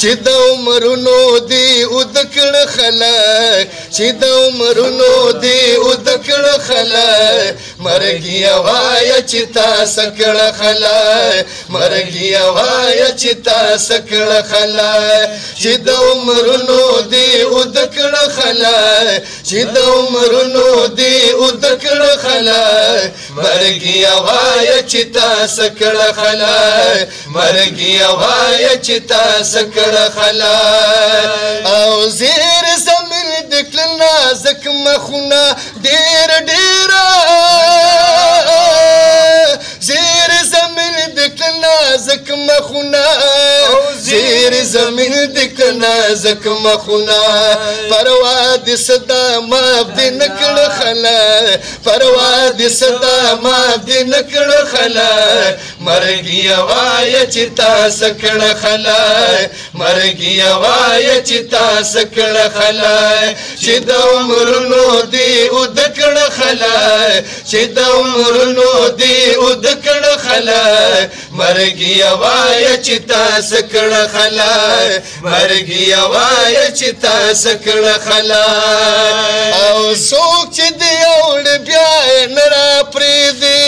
چې د عمرونو دی اود کړه خلک چې د عمرونو دی اود کړه خلک مرګیا وایه چې تاسو کړه خلک مرګیا وایه چې تاسو کړه خلک چې د عمرونو دی اود کړه خلک چې د عمرونو دی اود کړه خلک مرګیا وایه چې تاسو کړه خلک مرګیا وایه چې تاسو کړه خلک او زیر زمین د کړه نازک مخونه ډېر ډېره زیر زمین د کړه نازک مخونه زیر زمین د کړه نازک مخونه پروا دې صدا ماف دې نه کړه خلک پروا دې صدا ماف دې نه کړه خلک مرګیا وایه چې تاسو کړه خلک مرګیا وایه چې تاسو کړه خلک چې د عمرونو دی اود کړه خلک چې د عمرونو دی اود کړه خلک مرګیا وایه چې تاسو کړه خلک مرګیا وایه چې تاسو کړه خلک او څوک چې دی اوړ بیا نه را پرېږدي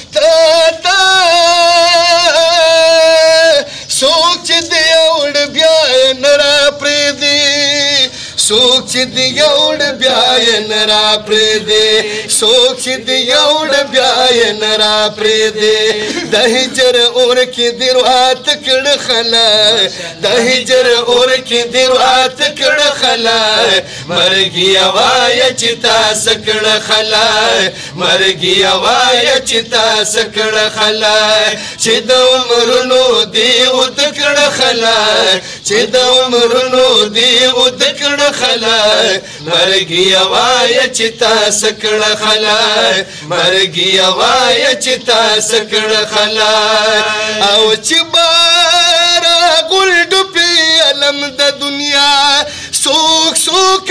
څوک چې دی اوړ بیا نه را پرېږدي څوک چې دی اوړ بیا نه را پرېږدي څوک چې دی اوړ بیا نه را پرېږدي د هجر اور کې دی رات کړه خلک د هجر اور کې دی رات کړه خلک مرګیا وایه چې تاسو کړه خلک مرګیا وایه چې تاسو کړه خلک چې د عمرونو دی اود کړه خلک چې د عمرونو دی اود کړه خلک مرګیا وایه چې تاسو کړه خلک مرګیا وایه چې تاسو کړه خلک او چې بارا ګل ډوبي علم د دنیا سوک سوک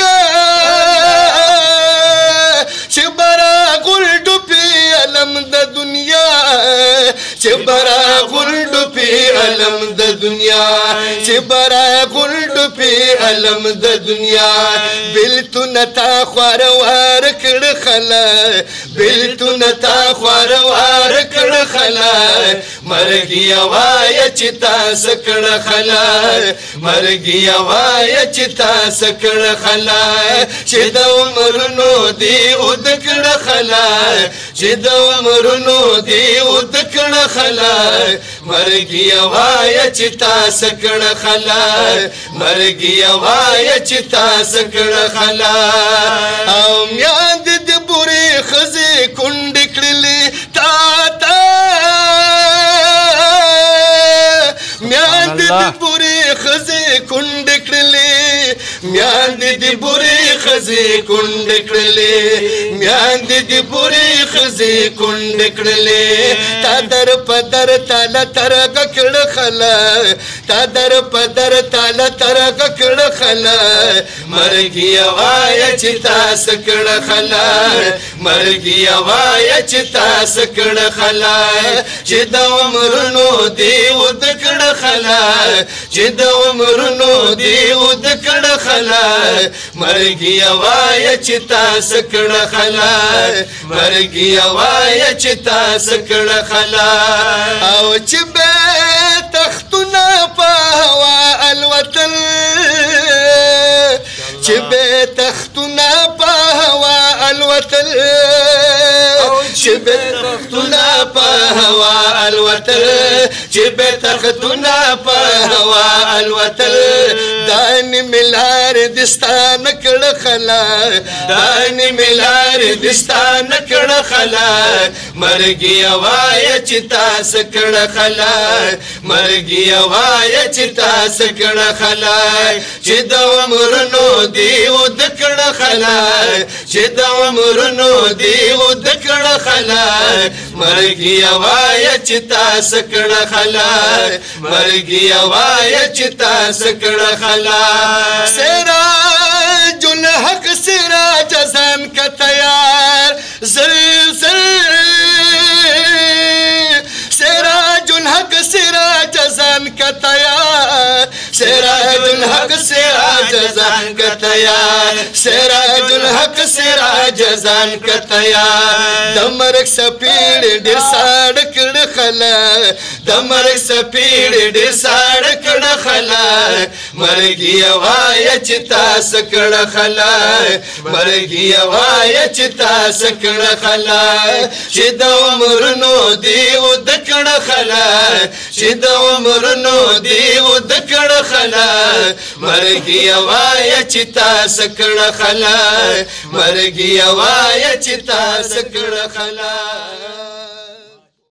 چې بارا ګل ډوبي علم د دنیا چې بارا ګل ډوبي علم د دنیا چې بارا ګل ډوبي علم د دنیا بلتون تا خوار وار کړه خلک بلتون تا خوار وار کړه خلک مرګیا وایه چې تاسو کړه خلک مرګیا وایه چې تاسو کړه خلک چې د عمرونو دی اود کړه خلک چې د عمرونو دی اود کړه خلک مرګیا وایه چې تاسو کړه خلک مرګیا وایه چې تاسو کړه خلک او میاند دې بورې ښځې کونډې کړلې تا میاند دې بورې ښځې کونډې کړلې میاند دې بورې ښځې کونډې کړلې میاند دې بورې ښځې کونډې کړلې تا در په در تاله ترګه کړه خلک تا در په در تاله ترګه کړه خلک مرګیا وایه چې تاسو کړه خلک مرګیا وایه چې تاسو کړه خلک چې د عمرونو دی اود کړه خلک چې د عمرونو دی اود کړه خلک مرګیا وایه چې تاسو کړه خلک مرګیا وایه چې تاسو کړه خلک او چې به تختونه په هوا الوتل چې به تختونه په هوا الوتل چې به تختونه په هوا الوتل چې به تختونه په هوا الوتل دان ملار دستان کړه خلک دان ملار دستان کړه خلک مرګیا وایه چې تاسو کړه خلک مرګیا وایه چې تاسو کړه خلک چې د عمرونو دی اود کړه خلک چې د عمرونو دی اود کړه خلک مرګیا وایه چې تاسو کړه خلک مرګیا وایه چې تاسو کړه خلک سراج الحق سراج ځان کا تیار زل زل سراج الحق سراج ځان کا تیار سراج الحق سراج ځان که تیار سراج الحق سراج ځان که تیار د مرګ سپېړې ډېر ساړه کړه خلک د مرګ سپېړې ډېر ساړه کړه خلک مرګي وایه چې تاسو کړه خلک مرګي وایه چې تاسو کړه خلک چې د عمرونو دی ود کړه خلک چې د عمرونو دی ود کړه خلک مرګي وایه چې تاسو کړه خلک مرګي وایه چې تاسو کړه خلک